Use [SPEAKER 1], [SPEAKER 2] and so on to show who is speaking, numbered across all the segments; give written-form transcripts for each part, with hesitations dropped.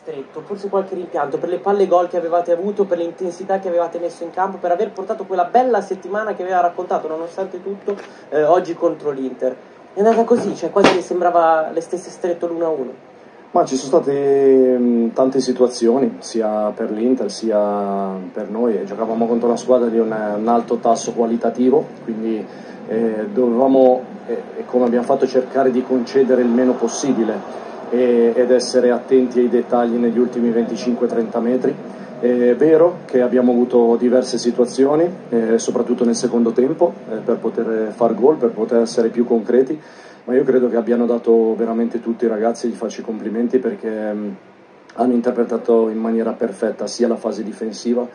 [SPEAKER 1] stretto, forse qualche rimpianto per le palle gol che avevate avuto, per l'intensità che avevate messo in campo, per aver portato quella bella settimana che aveva raccontato nonostante tutto oggi contro l'Inter. È andata così, cioè quasi sembrava le stesse stretto l'1-1.
[SPEAKER 2] Ma ci sono state tante situazioni, sia per l'Inter sia per noi. Giocavamo contro una squadra di un alto tasso qualitativo, quindi dovevamo, come abbiamo fatto, cercare di concedere il meno possibile ed essere attenti ai dettagli negli ultimi 25-30 metri. È vero che abbiamo avuto diverse situazioni, soprattutto nel secondo tempo, per poter far gol, per poter essere più concreti, ma io credo che abbiano dato veramente tutti i ragazzi, di farci complimenti perché hanno interpretato in maniera perfetta sia la fase difensiva,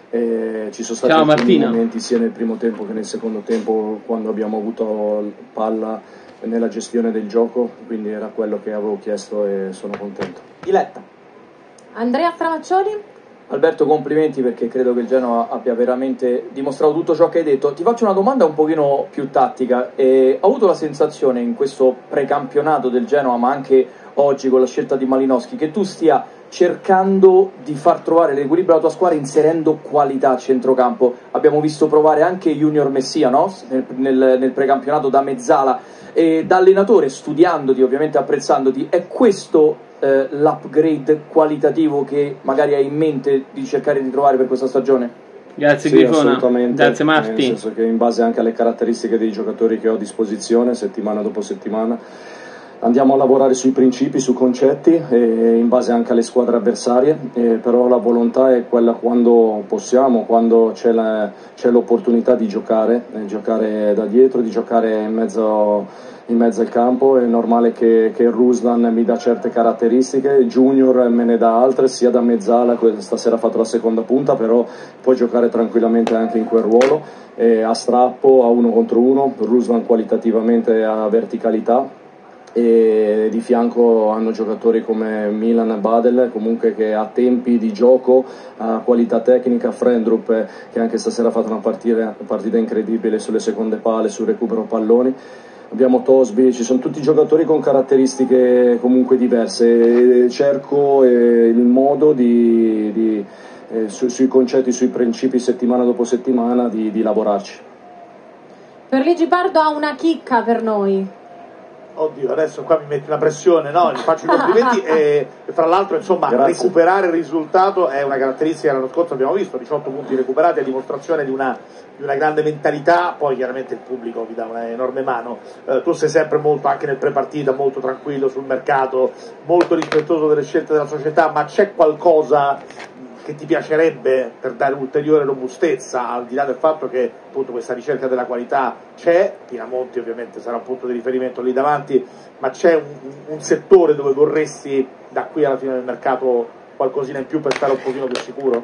[SPEAKER 2] ci sono stati alcuni momenti sia nel primo tempo che nel secondo tempo quando abbiamo avuto palla nella gestione del gioco, quindi era quello che avevo chiesto e sono contento.
[SPEAKER 1] Diletta.
[SPEAKER 3] Andrea Stramaccioni.
[SPEAKER 4] Alberto, complimenti perché credo che il Genoa abbia veramente dimostrato tutto ciò che hai detto. Ti faccio una domanda un pochino più tattica. Ho avuto la sensazione in questo precampionato del Genoa, ma anche oggi con la scelta di Malinowski, che tu stia cercando di far trovare l'equilibrio alla tua squadra inserendo qualità a centrocampo. Abbiamo visto provare anche Junior Messia, no? nel precampionato da mezzala, e da allenatore, studiandoti, ovviamente apprezzandoti. È questo l'upgrade qualitativo che magari hai in mente di cercare di trovare per questa stagione?
[SPEAKER 5] Grazie
[SPEAKER 2] sì,
[SPEAKER 5] Grifona,
[SPEAKER 2] assolutamente,
[SPEAKER 5] grazie Marti.
[SPEAKER 2] nel senso che in base anche alle caratteristiche dei giocatori che ho a disposizione settimana dopo settimana andiamo a lavorare sui principi, sui concetti e in base anche alle squadre avversarie, però la volontà è quella quando possiamo, quando c'è l'opportunità di giocare da dietro, di giocare in mezzo al campo. È normale che Ruslan mi dà certe caratteristiche, Junior me ne dà altre, sia da mezzala, stasera ha fatto la seconda punta, però può giocare tranquillamente anche in quel ruolo, a strappo, a 1 contro 1, Ruslan qualitativamente ha verticalità, e di fianco hanno giocatori come Milan e Badel comunque che ha tempi di gioco, ha qualità tecnica, Frendrup che anche stasera ha fatto una partita incredibile sulle seconde pale, sul recupero palloni. Abbiamo Tosby, ci sono tutti giocatori con caratteristiche comunque diverse, cerco il modo sui concetti, sui principi settimana dopo settimana di lavorarci.
[SPEAKER 3] Per Ligi Pardo ha una chicca per noi.
[SPEAKER 6] Oddio, adesso qua mi metti una pressione, no? Gli faccio i complimenti e fra l'altro insomma recuperare il risultato è una caratteristica che l'anno scorso abbiamo visto, 18 punti recuperati a dimostrazione di una grande mentalità, poi chiaramente il pubblico vi dà una enorme mano. Tu sei sempre molto, anche nel pre-partita, molto tranquillo sul mercato, molto rispettoso delle scelte della società, ma c'è qualcosa che ti piacerebbe per dare ulteriore robustezza, al di là del fatto che appunto questa ricerca della qualità c'è, Pinamonti ovviamente sarà un punto di riferimento lì davanti, ma c'è un settore dove vorresti da qui alla fine del mercato qualcosina in più per stare un pochino più sicuro?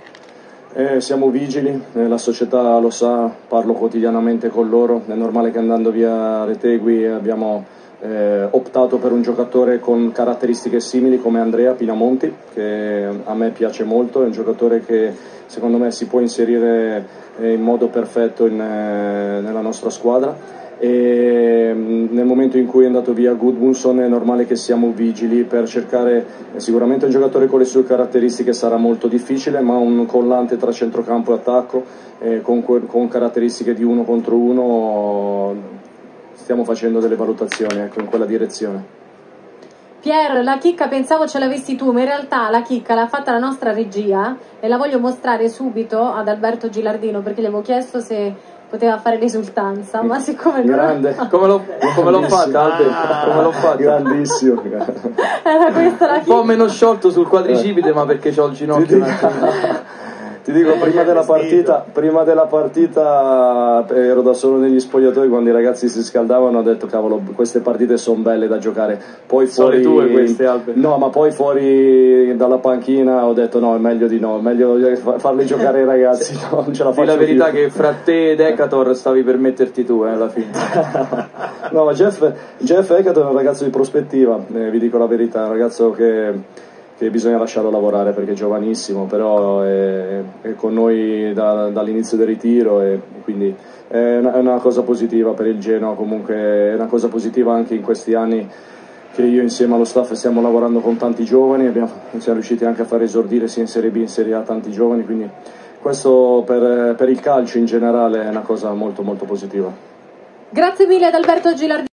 [SPEAKER 2] Siamo vigili, la società lo sa, parlo quotidianamente con loro, è normale che andando via Retegui abbiamo optato per un giocatore con caratteristiche simili come Andrea Pinamonti, che a me piace molto, è un giocatore che secondo me si può inserire in modo perfetto nella nostra squadra, e nel momento in cui è andato via Gudmundsson è normale che siamo vigili per cercare, sicuramente un giocatore con le sue caratteristiche sarà molto difficile, ma un collante tra centrocampo e attacco con caratteristiche di 1 contro 1 stiamo facendo delle valutazioni, ecco, in quella direzione.
[SPEAKER 3] Pier, la chicca pensavo ce l'avessi tu, ma in realtà la chicca l'ha fatta la nostra regia e la voglio mostrare subito ad Alberto Gilardino perché gli avevo chiesto se poteva fare l'esultanza, ma siccome
[SPEAKER 2] grande,
[SPEAKER 4] come l'ho fatta Alberto? Come l'ho fatta?
[SPEAKER 2] Grandissimo.
[SPEAKER 3] Era questa la chicca.
[SPEAKER 4] Un po' meno sciolto sul quadricipite, ma perché ho il ginocchio
[SPEAKER 2] Ti dico, prima della partita ero da solo negli spogliatoi, quando i ragazzi si scaldavano ho detto cavolo, queste partite sono belle da giocare. Poi fuori,
[SPEAKER 4] tue queste, Albert.
[SPEAKER 2] No, ma poi fuori dalla panchina ho detto no, è meglio di no, meglio farli giocare i ragazzi, no, non ce la faccio
[SPEAKER 4] più. La verità
[SPEAKER 2] più.
[SPEAKER 4] Che fra te ed Ekator stavi per metterti tu alla fine.
[SPEAKER 2] No, Jeff Ekator è un ragazzo di prospettiva, vi dico la verità, è un ragazzo che bisogna lasciarlo lavorare perché è giovanissimo, però è con noi dall'inizio del ritiro, e quindi è una cosa positiva per il Genoa, comunque è una cosa positiva anche in questi anni che io insieme allo staff stiamo lavorando con tanti giovani, siamo riusciti anche a far esordire sia in Serie B che in Serie A tanti giovani, quindi questo per il calcio in generale è una cosa molto molto positiva.
[SPEAKER 3] Grazie mille ad Alberto Gilardino.